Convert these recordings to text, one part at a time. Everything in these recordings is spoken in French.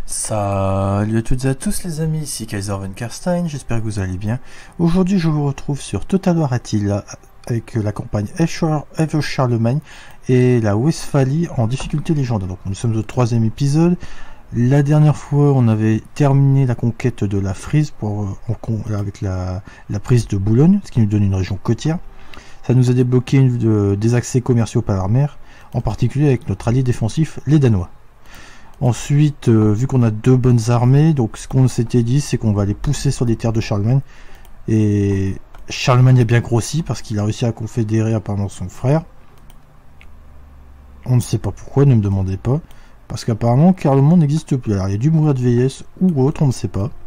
Salut à toutes et à tous les amis, ici Kaiser von Karstein, j'espère que vous allez bien. Aujourd'hui je vous retrouve sur Total War Attila avec la campagne Eve Charlemagne et la Westphalie en difficulté légendaire. Donc nous sommes au troisième épisode. La dernière fois on avait terminé la conquête de la Frise avec la prise de Boulogne, ce qui nous donne une région côtière. Ça nous a débloqué des accès commerciaux par la mer, en particulier avec notre allié défensif, les Danois. Ensuite, vu qu'on a deux bonnes armées, donc ce qu'on s'était dit, c'est qu'on va les pousser sur les terres de Charlemagne. Et Charlemagne a bien grossi parce qu'il a réussi à confédérer apparemment son frère. On ne sait pas pourquoi, ne me demandez pas. Parce qu'apparemment, Carloman n'existe plus. Alors, il y a dû mourir de vieillesse ou autre, on ne sait pas.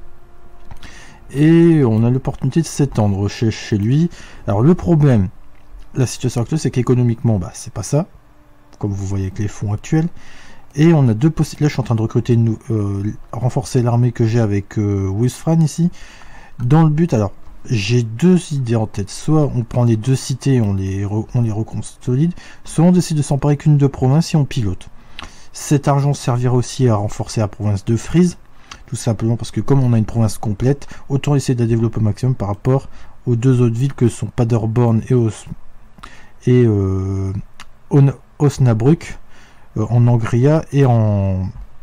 Et on a l'opportunité de s'étendre chez lui. Alors, le problème, la situation actuelle, c'est qu'économiquement, c'est pas ça. Comme vous voyez avec les fonds actuels. Et on a deux possibilités. Là, je suis en train de recruter, renforcer l'armée que j'ai avec Wulfran ici. Dans le but, alors, j'ai deux idées en tête. Soit on prend les deux cités et on les reconsolide. Soit on décide de s'emparer qu'une de province et on pilote. Cet argent servira aussi à renforcer la province de Frise. Tout simplement parce que comme on a une province complète, autant essayer de la développer au maximum par rapport aux deux autres villes que sont Paderborn et Osnabrück. En Angria et en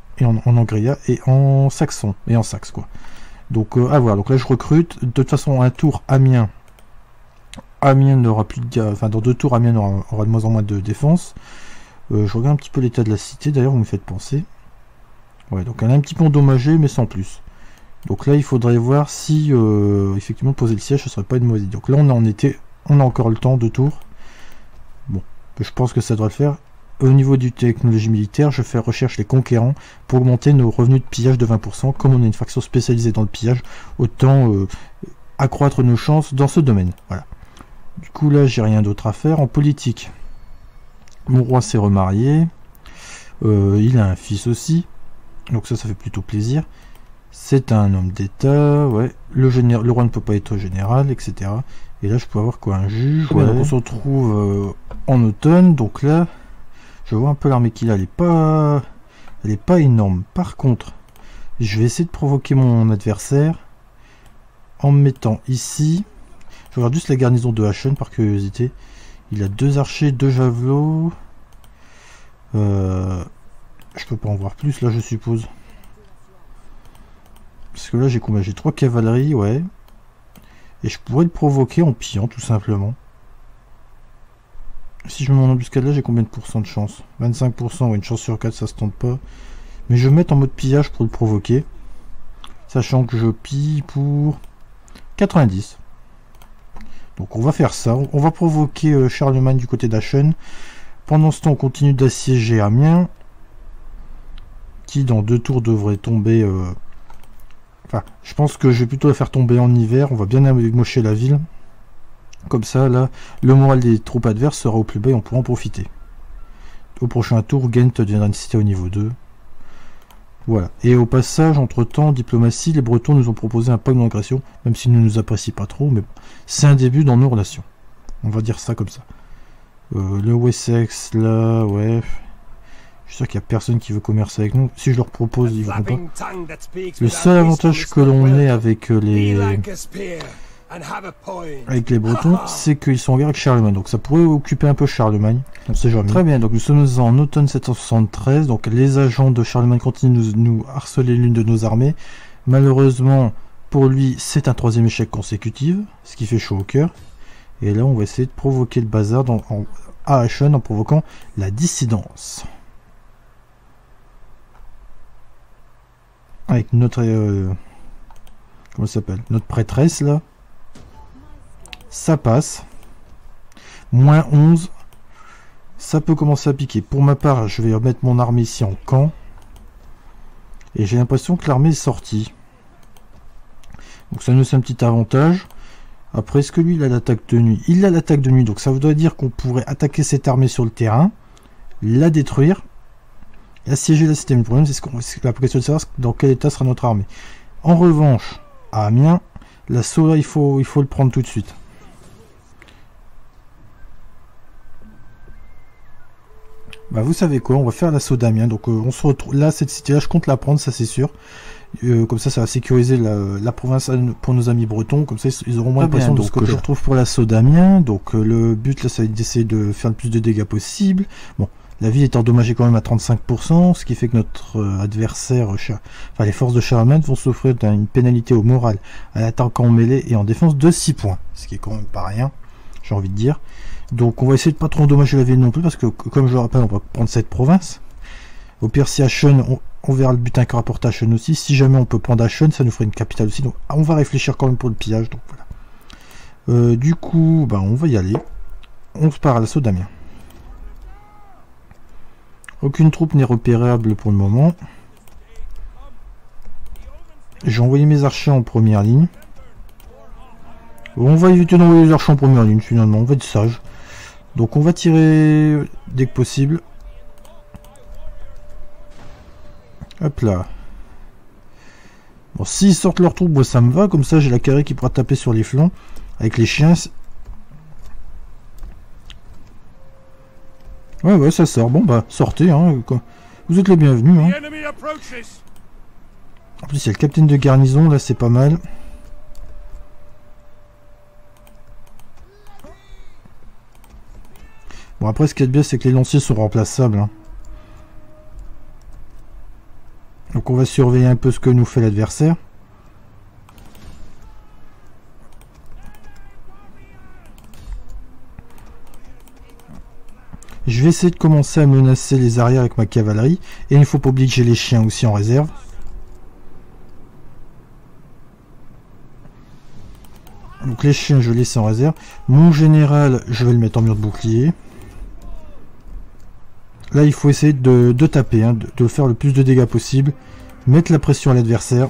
Saxon et en Saxe quoi. Donc à voir. Donc là je recrute. De toute façon un tour Amiens n'aura plus de, enfin dans 2 tours Amiens aura de moins en moins de défense. Je regarde un petit peu l'état de la cité. D'ailleurs vous me faites penser. Ouais, donc elle est un petit peu endommagée mais sans plus. Donc là il faudrait voir si effectivement poser le siège ce serait pas une mauvaise idée. Donc là on a encore le temps, 2 tours. Bon, je pense que ça devrait le faire. Au niveau du technologie militaire, je fais recherche les conquérants pour augmenter nos revenus de pillage de 20%. Comme on est une faction spécialisée dans le pillage, autant accroître nos chances dans ce domaine. Voilà. Du coup là, j'ai rien d'autre à faire. En politique, mon roi s'est remarié. Il a un fils aussi. Donc ça fait plutôt plaisir. C'est un homme d'État. Ouais. Le roi ne peut pas être général, etc. Et là, je peux avoir quoi? Un juge. Ouais. Donc on se retrouve en automne. Donc là... Je vois un peu l'armée qu'il a, elle est pas énorme. Par contre, je vais essayer de provoquer mon adversaire en me mettant ici. Je regarde juste la garnison de Aachen par curiosité. Il a 2 archers, 2 javelots. Je peux pas en voir plus là, je suppose. Parce que là, j'ai combien? J'ai 3 cavaleries, ouais. Et je pourrais le provoquer en pillant tout simplement. Si je me mets en embuscade là, j'ai combien de pourcents de chance? 25%, ouais, une chance sur 4, ça se tente pas. Mais je vais mettre en mode pillage pour le provoquer. Sachant que je pille pour 90. Donc on va faire ça. On va provoquer Charlemagne du côté d'Aachen. Pendant ce temps, on continue d'assiéger Amiens. Qui dans 2 tours devrait tomber... Enfin, je pense que je vais plutôt la faire tomber en hiver. On va bien amocher la ville. Comme ça, là, le moral des troupes adverses sera au plus bas et on pourra en profiter. Au prochain tour, Ghent deviendra une cité au niveau 2. Voilà. Et au passage, entre-temps, diplomatie, les Bretons nous ont proposé un pacte d'agression, même s'ils ne nous apprécient pas trop, mais bon, c'est un début dans nos relations. On va dire ça comme ça. Le Wessex, là, ouais... Je suis sûr qu'il n'y a personne qui veut commercer avec nous. Si je leur propose, ils ne vont pas. Le seul avantage que l'on ait avec les Bretons, c'est qu'ils sont en guerre avec Charlemagne. Donc ça pourrait occuper un peu Charlemagne. On sait jamais. Très bien, donc nous sommes en automne 773. Donc les agents de Charlemagne continuent de nous harceler l'une de nos armées. Malheureusement, pour lui, c'est un 3e échec consécutif. Ce qui fait chaud au cœur. Et là, on va essayer de provoquer le bazar à Aachen en provoquant la dissidence. Avec notre... comment ça s'appelle? Notre prêtresse, là. Ça passe. Moins 11. Ça peut commencer à piquer. Pour ma part, je vais remettre mon armée ici en camp. Et j'ai l'impression que l'armée est sortie. Donc ça nous fait un petit avantage. Après, est-ce que lui, il a l'attaque de nuit? Il a l'attaque de nuit. Donc ça voudrait dire qu'on pourrait attaquer cette armée sur le terrain. La détruire. Et assiéger la cité. Mais le problème, c'est la question de savoir dans quel état sera notre armée. En revanche, à Amiens, l'assaut là, il faut le prendre tout de suite. Bah vous savez quoi, on va faire l'assaut d'Amiens. Donc on se retrouve là, cette cité là je compte la prendre, ça c'est sûr. Comme ça va sécuriser la province pour nos amis bretons, comme ça ils auront moins de pression de ce côté. Je retrouve pour l'assaut d'Amiens. Donc le but là ça va être d'essayer de faire le plus de dégâts possible. Bon, la ville est endommagée quand même à 35%, ce qui fait que notre adversaire, enfin les forces de Charlemagne vont s'offrir une pénalité au moral à l'attaque en mêlée et en défense de 6 points, ce qui est quand même pas rien, j'ai envie de dire. Donc on va essayer de pas trop endommager la ville non plus, parce que comme je le rappelle, on va prendre cette province. Au pire, si Aachen, on verra le butin que rapporte Aachen aussi. Si jamais on peut prendre Aachen, ça nous ferait une capitale aussi. Donc on va réfléchir quand même pour le pillage. Donc voilà. Du coup, bah, on va y aller. On se part à l'assaut d'Amiens. Aucune troupe n'est repérable pour le moment. J'ai envoyé mes archers en première ligne. On va éviter d'envoyer les archers en première ligne finalement. On va être sage. Donc on va tirer dès que possible. Hop là. Bon, s'ils sortent leur troupes, ça me va. Comme ça, j'ai la cavalerie qui pourra taper sur les flancs avec les chiens. Ouais, ça sort. Bon, bah, sortez. Hein. Vous êtes les bienvenus. Hein. En plus, il y a le capitaine de garnison. Là, c'est pas mal. Bon, après, ce qu'il y a de bien, c'est que les lanciers sont remplaçables. Hein. Donc, on va surveiller un peu ce que nous fait l'adversaire. Je vais essayer de commencer à menacer les arrières avec ma cavalerie. Et il ne faut pas oublier que j'ai les chiens aussi en réserve. Donc les chiens, je les laisse en réserve. Mon général, je vais le mettre en mur de bouclier. Là, il faut essayer de taper, hein, de faire le plus de dégâts possible. Mettre la pression à l'adversaire.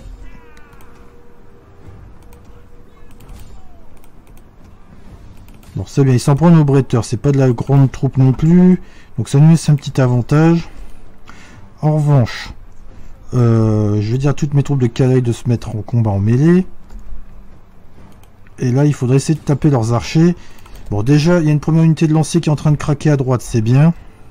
Bon, c'est bien, il s'en prend nos bretteurs. C'est pas de la grande troupe non plus. Donc ça nous laisse un petit avantage. En revanche, je vais dire à toutes mes troupes de cavalerie de se mettre en combat en mêlée. Et là, il faudrait essayer de taper leurs archers. Bon, déjà, il y a une première unité de lancier qui est en train de craquer à droite, c'est bien.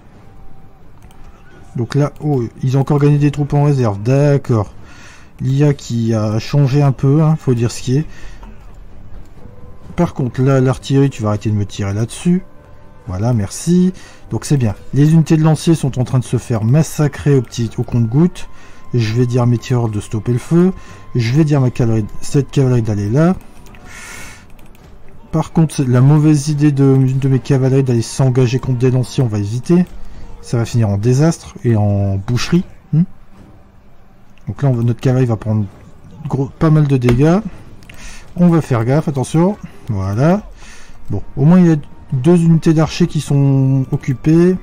Donc là, oh, ils ont encore gagné des troupes en réserve. D'accord. L'IA qui a changé un peu, hein, faut dire ce qui est. Par contre, là, l'artillerie, tu vas arrêter de me tirer là-dessus. Voilà, merci. Donc c'est bien. Les unités de lanciers sont en train de se faire massacrer au compte-gouttes. Je vais dire à mes tireurs de stopper le feu. Je vais dire à ma cavalerie, cette cavalerie d'aller là. Par contre, la mauvaise idée de mes cavaleries d'aller s'engager contre des lanciers, on va éviter. Ça va finir en désastre et en boucherie. Donc là, notre cavalerie va prendre pas mal de dégâts. On va faire gaffe, attention. Voilà. Bon, au moins il y a 2 unités d'archers qui sont occupées.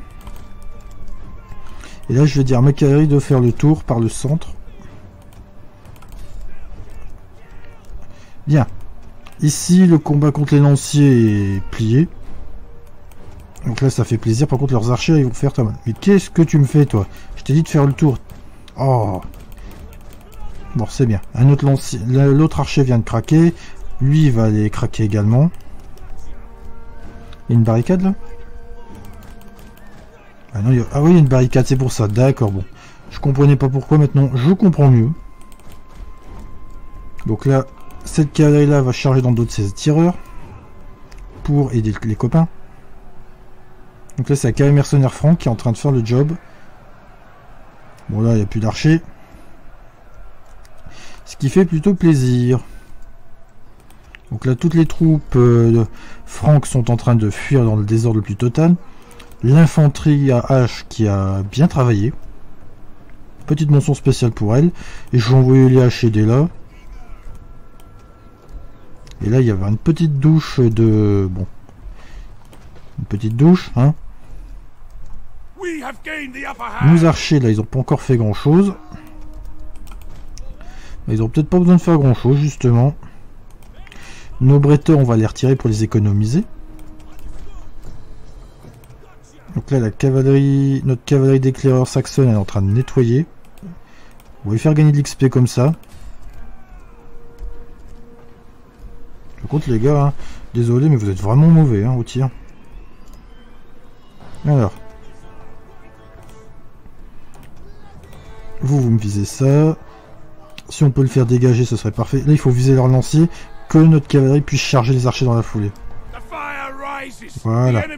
Et là, je vais dire à ma cavalerie de faire le tour par le centre. Bien. Ici, le combat contre les lanciers est plié. Donc là, ça fait plaisir. Par contre, leurs archers, ils vont faire très mal. Mais qu'est-ce que tu me fais, toi? Je t'ai dit de faire le tour. Oh. Bon, c'est bien. Un autre lancier. L'autre archer vient de craquer. Lui, il va aller craquer également. Il y a une barricade, là? Ah non, ah oui, il y a une barricade, c'est pour ça. D'accord, bon. Je comprenais pas pourquoi. Maintenant, je comprends mieux. Donc là, cette cavalerie-là va charger dans le dos de ses tireurs. Pour aider les copains. Donc là, c'est la cavalerie mercenaire franc qui est en train de faire le job. Bon, là, il n'y a plus d'archers. Ce qui fait plutôt plaisir. Donc là, toutes les troupes franques sont en train de fuir dans le désordre le plus total. L'infanterie à hache qui a bien travaillé. Petite mention spéciale pour elle. Et je vais envoyer les haches aider là. Et là, il y avait une petite douche de... Bon. Une petite douche, hein. Nos archers, là, ils n'ont pas encore fait grand-chose. Ils ont peut-être pas besoin de faire grand-chose, justement. Nos bretteurs, on va les retirer pour les économiser. Donc là, la cavalerie, notre cavalerie d'éclaireurs saxonne, elle est en train de nettoyer. On va lui faire gagner de l'XP comme ça. Par contre, les gars, hein, désolé, mais vous êtes vraiment mauvais hein, au tir. Alors. Vous me visez ça. Si on peut le faire dégager, ce serait parfait. Là, il faut viser leur lancier, que notre cavalerie puisse charger les archers dans la foulée. Voilà.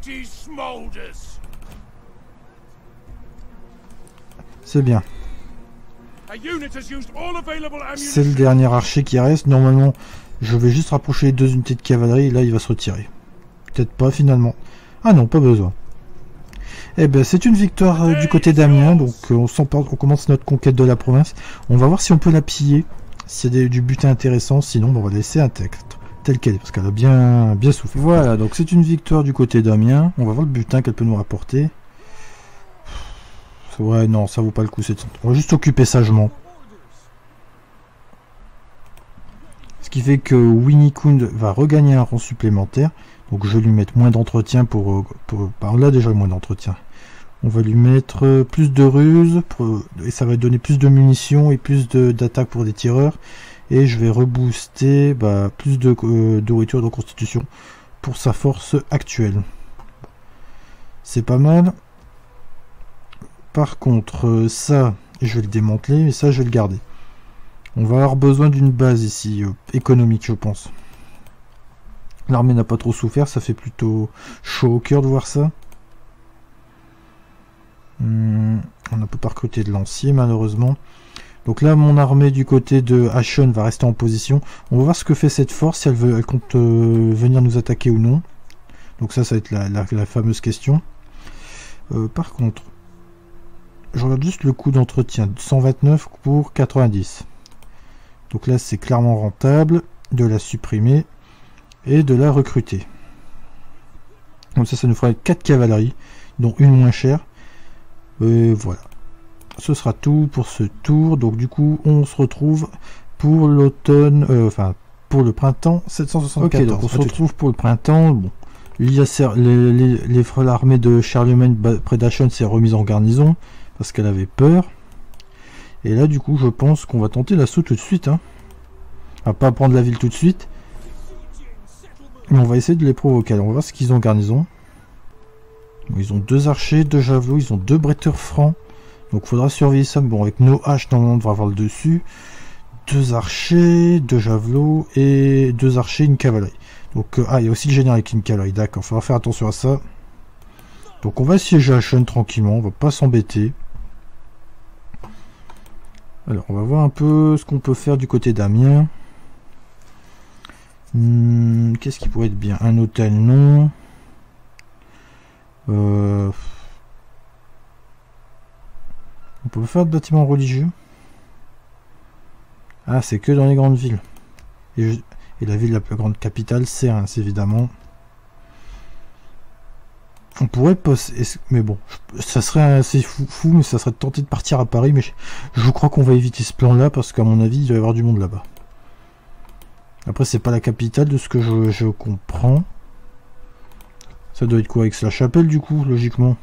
C'est bien. C'est le dernier archer qui reste. Normalement, je vais juste rapprocher les 2 unités de cavalerie et là, il va se retirer. Peut-être pas, finalement. Ah non, pas besoin. Eh ben, c'est une victoire du côté d'Amiens. Donc, on commence notre conquête de la province. On va voir si on peut la piller. S'il y a du butin intéressant. Sinon, on va laisser un texte tel qu'elle est, parce qu'elle a bien souffert. Voilà, donc c'est une victoire du côté d'Amiens. On va voir le butin qu'elle peut nous rapporter. Ouais, non, ça vaut pas le coup. On va juste s'occuper sagement. Ce qui fait que Winnie Kund va regagner un rang supplémentaire. Donc je vais lui mettre moins d'entretien par là déjà moins d'entretien. On va lui mettre plus de ruses et ça va donner plus de munitions et plus d'attaques pour des tireurs. Et je vais rebooster plus de nourriture et de constitution pour sa force actuelle. C'est pas mal. Par contre, ça, je vais le démanteler, mais ça, je vais le garder. On va avoir besoin d'une base ici, économique, je pense. L'armée n'a pas trop souffert, ça fait plutôt chaud au cœur de voir ça. On ne peut pas recruter de lanciers, malheureusement. Donc là, mon armée du côté de Aachen va rester en position. On va voir ce que fait cette force, si elle compte venir nous attaquer ou non. Donc ça va être la fameuse question. Par contre, je regarde juste le coût d'entretien. 129 pour 90. Donc là, c'est clairement rentable de la supprimer et de la recruter. Comme ça nous fera 4 cavaleries, dont une moins chère. Et voilà. Ce sera tout pour ce tour. Donc du coup, on se retrouve pour l'automne, pour le printemps 774. Ok, donc on se retrouve pour le printemps. Bon, l'armée de Charlemagne près d'Aachen s'est remise en garnison parce qu'elle avait peur. Et là, du coup, je pense qu'on va tenter l'assaut tout de suite. Hein. On va pas prendre la ville tout de suite, mais on va essayer de les provoquer. Alors, on va voir ce qu'ils ont en garnison. Bon, ils ont 2 archers, 2 javelots, ils ont 2 bretteurs francs. Donc il faudra surveiller ça. Bon, avec nos haches, normalement, on devra avoir le dessus. 2 archers, 2 javelots et 2 archers, une cavalerie. Donc, il y a aussi le général avec une cavalerie. D'accord, il faudra faire attention à ça. Donc on va siéger Aachen tranquillement, on va pas s'embêter. Alors, on va voir un peu ce qu'on peut faire du côté d'Amiens. Qu'est-ce qui pourrait être bien? Un hôtel, non. On peut faire de bâtiments religieux. Ah, c'est que dans les grandes villes. Et la ville la plus grande capitale, c'est Reims, évidemment. On pourrait mais bon, ça serait assez fou, mais ça serait de tenter de partir à Paris, mais je crois qu'on va éviter ce plan-là, parce qu'à mon avis, il va y avoir du monde là-bas. Après, c'est pas la capitale, de ce que je comprends. Ça doit être quoi, Aix-la-Chapelle, du coup, logiquement.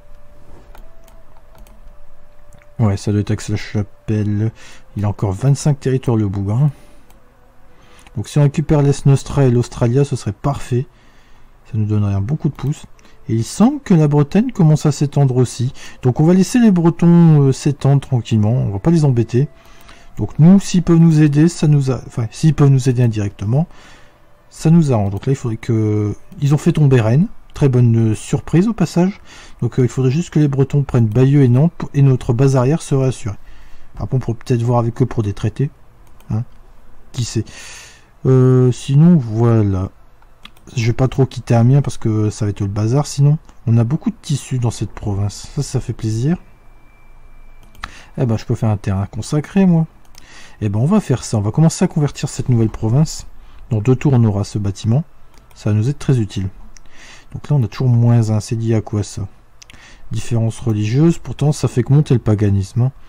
Ouais, ça doit être Aix-la-Chapelle. Il a encore 25 territoires, le bougre. Donc si on récupère l'Est Nostra et l'Australia, ce serait parfait. Ça nous donnerait un bon coup de pouce. Et il semble que la Bretagne commence à s'étendre aussi. Donc on va laisser les Bretons s'étendre tranquillement. On va pas les embêter. Donc nous, s'ils peuvent nous aider, s'ils peuvent nous aider indirectement, ça nous arrange. Donc là, il faudrait que... Ils ont fait tomber Rennes. Très bonne surprise au passage. Donc il faudrait juste que les Bretons prennent Bayeux et Nantes et notre base arrière serait assurée. Après on pourrait peut-être voir avec eux pour des traités. Hein, qui sait. Sinon voilà. Je vais pas trop quitter Amiens parce que ça va être le bazar sinon. On a beaucoup de tissus dans cette province. Ça fait plaisir. Eh ben je peux faire un terrain consacré moi. Eh ben on va faire ça. On va commencer à convertir cette nouvelle province. Dans 2 tours on aura ce bâtiment. Ça va nous être très utile. Donc là on a toujours -1. C'est lié à quoi ça? Différence religieuse. Pourtant ça fait que monter le paganisme. Hein.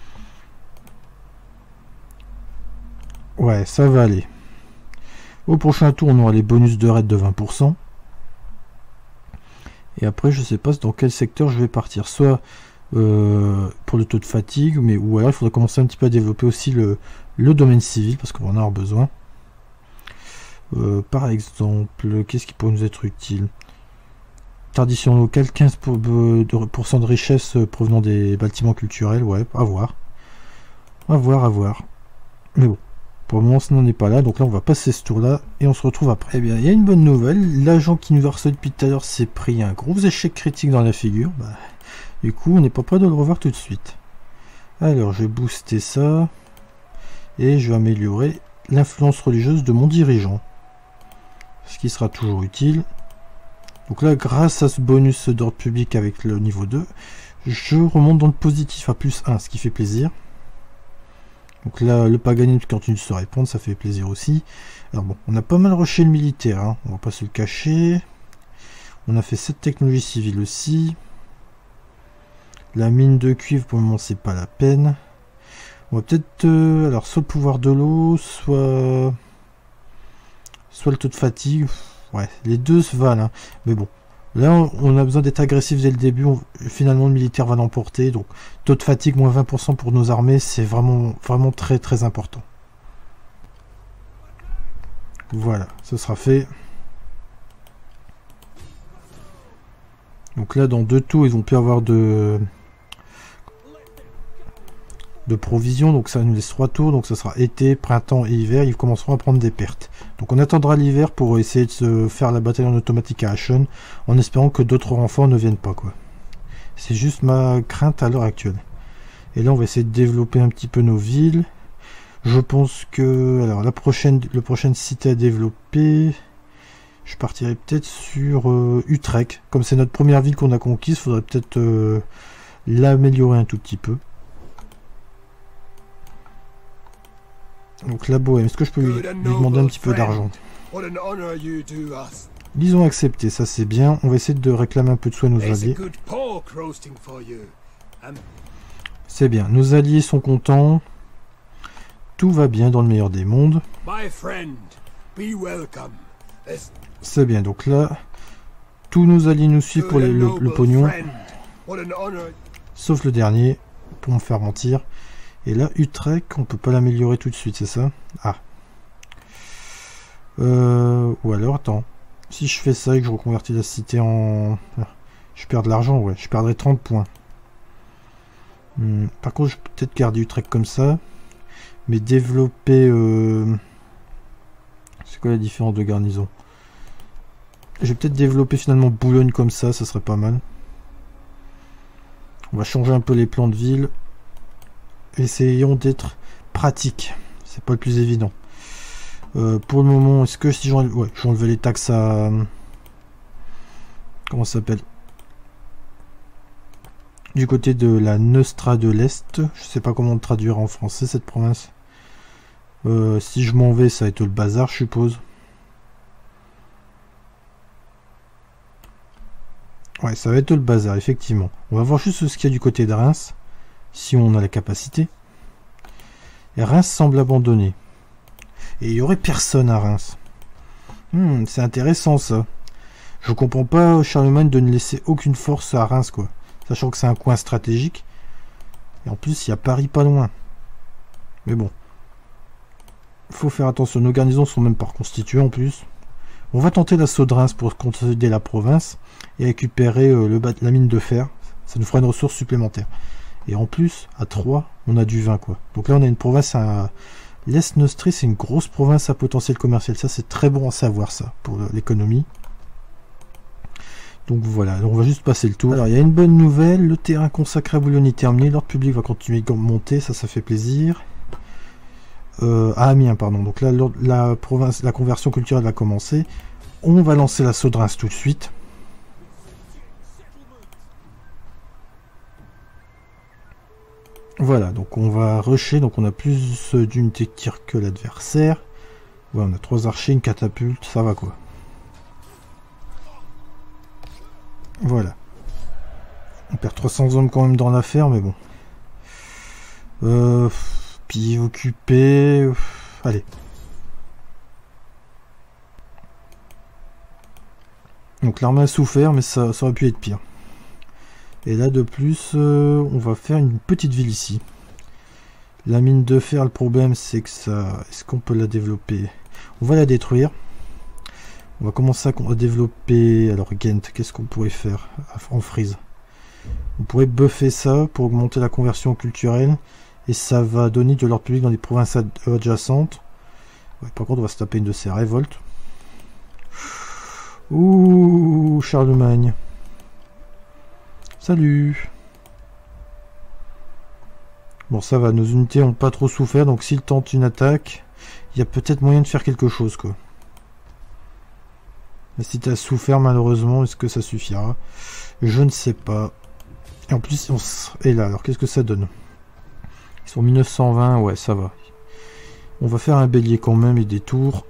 Ouais, ça va aller. Au prochain tour, on aura les bonus de raid de 20%. Et après, je sais pas dans quel secteur je vais partir. Soit pour le taux de fatigue, ou alors il faudrait commencer un petit peu à développer aussi le domaine civil, parce qu'on va en avoir besoin. Par exemple, qu'est-ce qui pourrait nous être utile? Tradition locale, 15% de richesse provenant des bâtiments culturels, ouais, à voir. À voir, à voir. Mais bon, pour le moment, ça n'en est pas là. Donc là, on va passer ce tour-là et on se retrouve après. Eh bien, il y a une bonne nouvelle. L'agent qui nous harcèle depuis tout à l'heure s'est pris un gros échec critique dans la figure. Bah, du coup, on n'est pas prêt de le revoir tout de suite. Alors, je vais booster ça. Et je vais améliorer l'influence religieuse de mon dirigeant. Ce qui sera toujours utile. Donc là, grâce à ce bonus d'ordre public avec le niveau 2, je remonte dans le positif à +1, ce qui fait plaisir. Donc là, le Paganine continue de se répondre, ça fait plaisir aussi. Alors bon, on a pas mal rushé le militaire, hein, on va pas se le cacher. On a fait cette technologie civile aussi. La mine de cuivre, pour le moment, c'est pas la peine. On va peut-être, alors, soit le pouvoir de l'eau, soit le taux de fatigue. Ouais, les deux se valent, hein. Mais bon, là, on a besoin d'être agressif dès le début. Finalement, le militaire va l'emporter. Donc, taux de fatigue, moins 20% pour nos armées, c'est vraiment très très important. Voilà, ce sera fait. Donc là, dans 2 tours, ils ont pu avoir de provisions. Donc ça nous laisse 3 tours. Donc ça sera été, printemps et hiver. Ils commenceront à prendre des pertes. Donc on attendra l'hiver pour essayer de se faire la bataille en automatique à Aachen, en espérant que d'autres renforts ne viennent pas, quoi. C'est juste ma crainte à l'heure actuelle. Et là, on va essayer de développer un petit peu nos villes. Je pense que... Alors, le prochaine cité à développer... Je partirai peut-être sur Utrecht. Comme c'est notre première ville qu'on a conquise, il faudrait peut-être l'améliorer un tout petit peu. Donc la Bohème, est-ce que je peux lui demander un petit peu d'argent? Ils ont accepté, ça c'est bien. On va essayer de réclamer un peu de soin à nos alliés. C'est bien, nos alliés sont contents. Tout va bien dans le meilleur des mondes. C'est bien, donc là, tous nos alliés nous suivent pour le pognon. Sauf le dernier, pour me faire mentir. Et là, Utrecht, on peut pas l'améliorer tout de suite, c'est ça? Ah. Ou alors, attends. Si je fais ça et que je reconvertis la cité en... Je perds de l'argent, ouais. Je perdrai 30 points. Par contre, je peux peut-être garder Utrecht comme ça. Mais développer... C'est quoi la différence de garnison? Je vais peut-être développer finalement Boulogne comme ça serait pas mal. On va changer un peu les plans de ville. Essayons d'être pratiques. C'est pas le plus évident. Pour le moment, est-ce que si j'enlève... Ouais, j'enlève les taxes à... Comment ça s'appelle? Du côté de la Neustra de l'Est. Je sais pas comment le traduire en français, cette province. Si je m'en vais, ça va être le bazar, je suppose. Ouais, ça va être le bazar, effectivement. On va voir juste ce qu'il y a du côté de Reims. Si on a la capacité. Et Reims semble abandonné. Et il y aurait personne à Reims. C'est intéressant ça. Je comprends pas Charlemagne de ne laisser aucune force à Reims, quoi. Sachant que c'est un coin stratégique. Et en plus, il y a Paris pas loin. Mais bon. Faut faire attention. Nos garnisons sont même pas reconstituées en plus. On va tenter l'assaut de Reims pour consolider la province et récupérer la mine de fer. Ça nous fera une ressource supplémentaire. Et en plus, à 3, on a du vin, quoi. Donc là, on a une province à... L'Est Neustrie, c'est une grosse province à potentiel commercial. Ça, c'est très bon à savoir, ça, pour l'économie. Donc voilà, on va juste passer le tour. Alors, il y a une bonne nouvelle. Le terrain consacré à Boulogne est terminé. L'ordre public va continuer de monter. Ça fait plaisir. À Amiens, pardon. Donc là, la conversion culturelle va commencer. On va lancer l'assaut de Reims tout de suite. Voilà, donc on va rusher, donc on a plus d'unités de tir que l'adversaire. Ouais, on a 3 archers, une catapulte, ça va quoi. Voilà. On perd 300 hommes quand même dans l'affaire, mais bon. Puis occuper... Allez. Donc l'armée a souffert, mais ça aurait pu être pire. Et là de plus, on va faire une petite ville ici. La mine de fer, le problème c'est que ça... Est-ce qu'on peut la développer? On va la détruire. On va commencer à développer... Alors Ghent, qu'est-ce qu'on pourrait faire en Frise? On pourrait buffer ça pour augmenter la conversion culturelle. Et ça va donner de l'ordre public dans les provinces adjacentes. Ouais, par contre, on va se taper une de ces révoltes. Ouh, Charlemagne. Salut. Bon, ça va, nos unités n'ont pas trop souffert, donc s'ils tentent une attaque, il y a peut-être moyen de faire quelque chose, quoi. Mais si tu as souffert, malheureusement, est-ce que ça suffira? Je ne sais pas. Et en plus, on est là, alors qu'est-ce que ça donne? Ils sont 1920, ouais, ça va. On va faire un bélier quand même et des tours.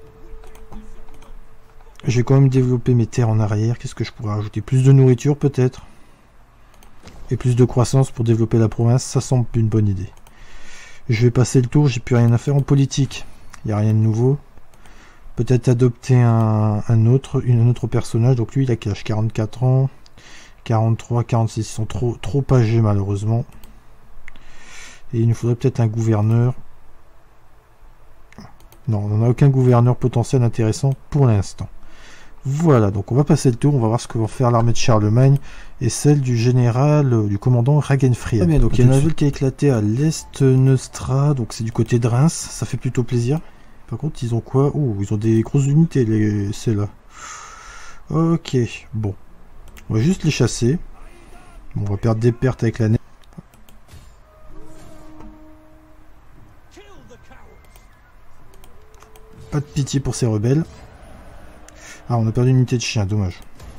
Je vais quand même développer mes terres en arrière. Qu'est-ce que je pourrais rajouter? Plus de nourriture, peut-être? Et plus de croissance pour développer la province, ça semble une bonne idée. Je vais passer le tour, j'ai plus rien à faire en politique. Il n'y a rien de nouveau. Peut-être adopter un autre personnage. Donc lui, il a quel âge? 44 ans. 43, 46. Ils sont trop âgés, malheureusement. Et il nous faudrait peut-être un gouverneur. Non, on n'a aucun gouverneur potentiel intéressant pour l'instant. Voilà, donc on va passer le tour, on va voir ce que va faire l'armée de Charlemagne et celle du général, du commandant Ragenfried. Bien, donc il y a une ville qui a éclaté à l'est Neustra, donc c'est du côté de Reims, ça fait plutôt plaisir. Par contre, ils ont quoi? Oh, ils ont des grosses unités, ceux-là. Ok, bon. On va juste les chasser. Bon, on va perdre des pertes avec la neige. Pas de pitié pour ces rebelles. Ah, on a perdu une unité de chien, dommage.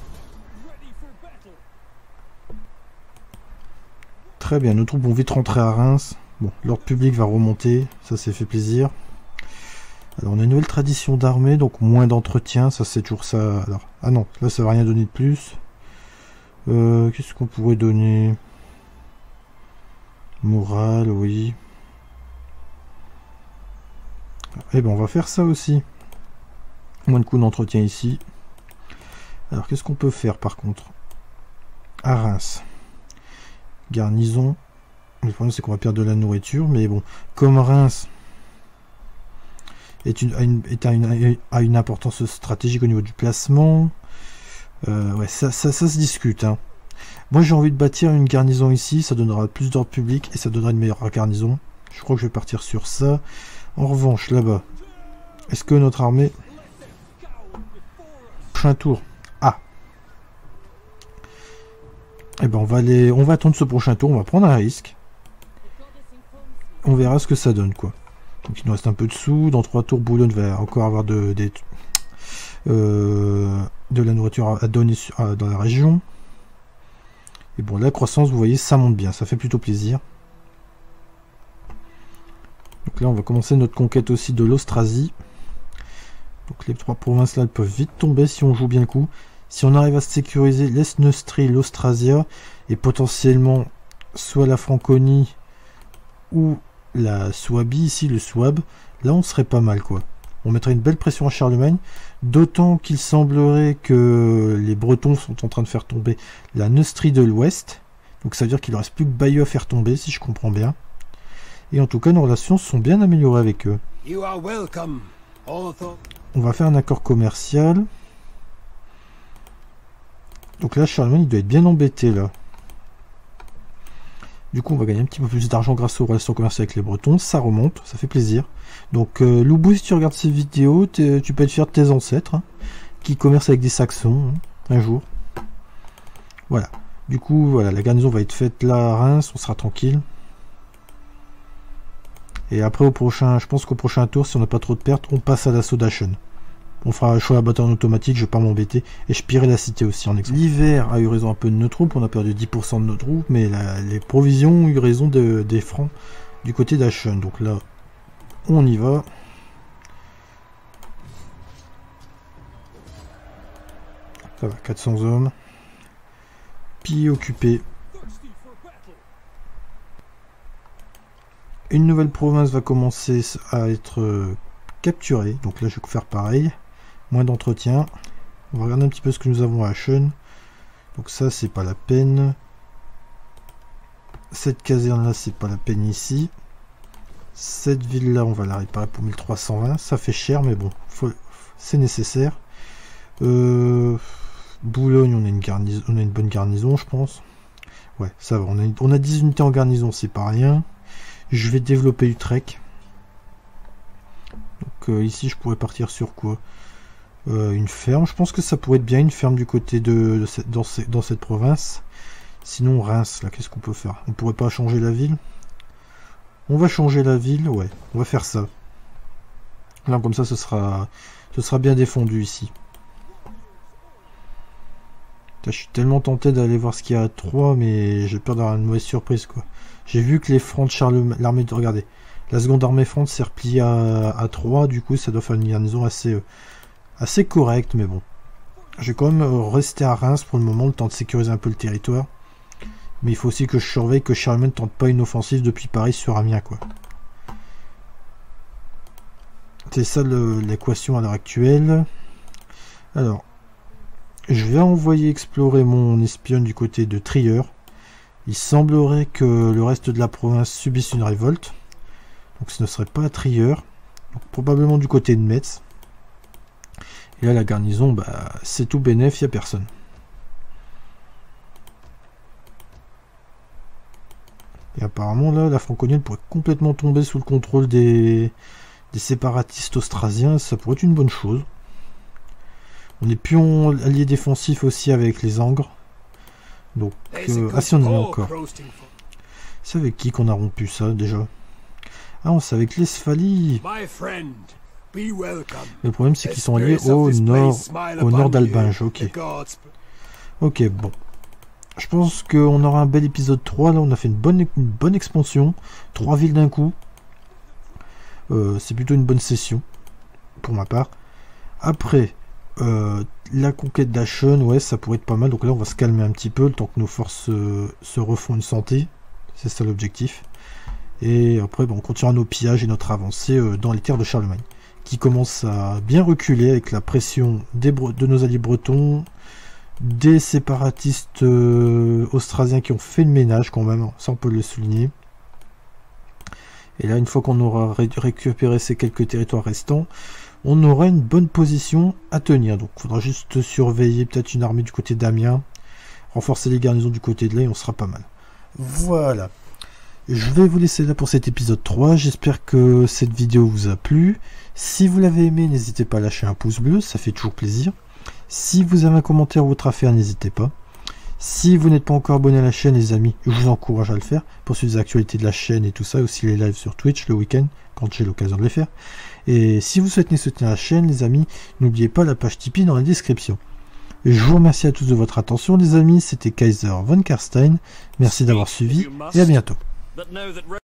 Très bien, nos troupes vont vite rentrer à Reims. Bon, l'ordre public va remonter, ça s'est fait plaisir. Alors, on a une nouvelle tradition d'armée, donc moins d'entretien, ça c'est toujours ça. Alors, ah non, là ça va rien donner de plus. Qu'est-ce qu'on pourrait donner? Morale, oui. Eh ben, on va faire ça aussi. Moins de coûts d'entretien ici. Alors, qu'est-ce qu'on peut faire par contre? À Reims. Garnison. Le problème, c'est qu'on va perdre de la nourriture. Mais bon, comme Reims a une importance stratégique au niveau du placement, ouais, ça se discute. Hein. Moi, j'ai envie de bâtir une garnison ici. Ça donnera plus d'ordre public et ça donnera une meilleure garnison. Je crois que je vais partir sur ça. En revanche, là-bas, est-ce que notre armée... Prochain tour. Ah. Eh ben, on va attendre ce prochain tour. On va prendre un risque. On verra ce que ça donne, quoi. Donc, il nous reste un peu de sous. Dans 3 tours, Boulogne va encore avoir de la nourriture à donner dans la région. Et bon, la croissance, vous voyez, ça monte bien. Ça fait plutôt plaisir. Donc là, on va commencer notre conquête aussi de l'Austrasie. Donc les 3 provinces là, elles peuvent vite tomber si on joue bien le coup. Si on arrive à sécuriser l'Est Neustrie, l'Austrasia, et potentiellement soit la Franconie ou la Swabie, ici le Swab, là on serait pas mal quoi. On mettrait une belle pression à Charlemagne, d'autant qu'il semblerait que les Bretons sont en train de faire tomber la Neustrie de l'Ouest. Donc ça veut dire qu'il ne reste plus que Bayeux à faire tomber, si je comprends bien. Et en tout cas, nos relations sont bien améliorées avec eux. On va faire un accord commercial. Donc là, Charlemagne, il doit être bien embêté, là. Du coup, on va gagner un petit peu plus d'argent grâce aux relations commerciales avec les Bretons. Ça remonte, ça fait plaisir. Donc, Loubou, si tu regardes ces vidéos, tu peux être fier de tes ancêtres, hein, qui commercent avec des Saxons, hein, un jour. Voilà. Du coup, voilà, la garnison va être faite là à Reims, on sera tranquille. Et après, je pense qu'au prochain tour, si on n'a pas trop de pertes, on passe à l'assaut d'Aachen. On fera un choix à bataille en automatique, je vais pas m'embêter. Et je pillerai la cité aussi en exemple. L'hiver a eu raison un peu de nos troupes, on a perdu 10% de nos troupes, mais les provisions ont eu raison des francs du côté d'Aachen. Donc là, on y va. Ça va, 400 hommes. Pillé occupé. Une nouvelle province va commencer à être capturée. Donc là, je vais faire pareil. Moins d'entretien. On va regarder un petit peu ce que nous avons à Aachen. Donc ça, c'est pas la peine. Cette caserne-là, c'est pas la peine ici. Cette ville-là, on va la réparer pour 1320. Ça fait cher, mais bon, c'est nécessaire. Boulogne, on a une bonne garnison, je pense. Ouais, ça va. On a 10 unités en garnison, c'est pas rien. Je vais développer Utrecht. Donc ici je pourrais partir sur quoi? Une ferme. Je pense que ça pourrait être bien une ferme du côté dans cette province. Sinon Reims, là, qu'est-ce qu'on peut faire? On pourrait pas changer la ville? On va changer la ville, ouais. On va faire ça. Là, comme ça, ce sera bien défendu ici. Putain, je suis tellement tenté d'aller voir ce qu'il y a à 3, mais j'ai peur d'avoir une mauvaise surprise, quoi. J'ai vu que les francs de Charlemagne, l'armée de... Regardez, la seconde armée franque s'est repliée à 3, du coup, ça doit faire une garnison assez correcte, mais bon. Je vais quand même rester à Reims pour le moment, le temps de sécuriser un peu le territoire. Mais il faut aussi que je surveille que Charlemagne ne tente pas une offensive depuis Paris sur Amiens, quoi. C'est ça l'équation à l'heure actuelle. Alors, je vais envoyer explorer mon espionne du côté de Trier. Il semblerait que le reste de la province subisse une révolte. Donc ce ne serait pas à Trier. Donc, probablement du côté de Metz. Et là la garnison, bah, c'est tout bénef, il n'y a personne. Et apparemment là, la Franconie pourrait complètement tomber sous le contrôle des séparatistes austrasiens, ça pourrait être une bonne chose. On est pion allié défensif aussi avec les Angres. Donc, ah si, on en a encore. C'est avec qui qu'on a rompu ça déjà? Ah, c'est avec l'Estphalie. Le problème c'est qu'ils sont alliés au nord d'Albinge. Ok. Ok, bon. Je pense qu'on aura un bel épisode 3. Là, on a fait une bonne expansion. 3 villes d'un coup. C'est plutôt une bonne session, pour ma part. Après, la conquête d'Aachen, ouais, ça pourrait être pas mal. Donc là, on va se calmer un petit peu, le temps que nos forces se refont une santé. C'est ça l'objectif. Et après, bon, on continuera nos pillages et notre avancée dans les terres de Charlemagne, qui commence à bien reculer avec la pression de nos alliés bretons, des séparatistes austrasiens qui ont fait le ménage quand même, ça on peut le souligner. Et là, une fois qu'on aura récupéré ces quelques territoires restants, on aura une bonne position à tenir. Donc il faudra juste surveiller peut-être une armée du côté d'Amiens, renforcer les garnisons du côté de là et on sera pas mal. Voilà. Je vais vous laisser là pour cet épisode 3. J'espère que cette vidéo vous a plu. Si vous l'avez aimé, n'hésitez pas à lâcher un pouce bleu, ça fait toujours plaisir. Si vous avez un commentaire ou autre à faire, n'hésitez pas. Si vous n'êtes pas encore abonné à la chaîne, les amis, je vous encourage à le faire pour suivre les actualités de la chaîne et tout ça, aussi les lives sur Twitch le week-end, quand j'ai l'occasion de les faire. Et si vous souhaitez soutenir la chaîne, les amis, n'oubliez pas la page Tipeee dans la description. Je vous remercie à tous de votre attention, les amis. C'était Kaiser von Karstein. Merci d'avoir suivi et à bientôt.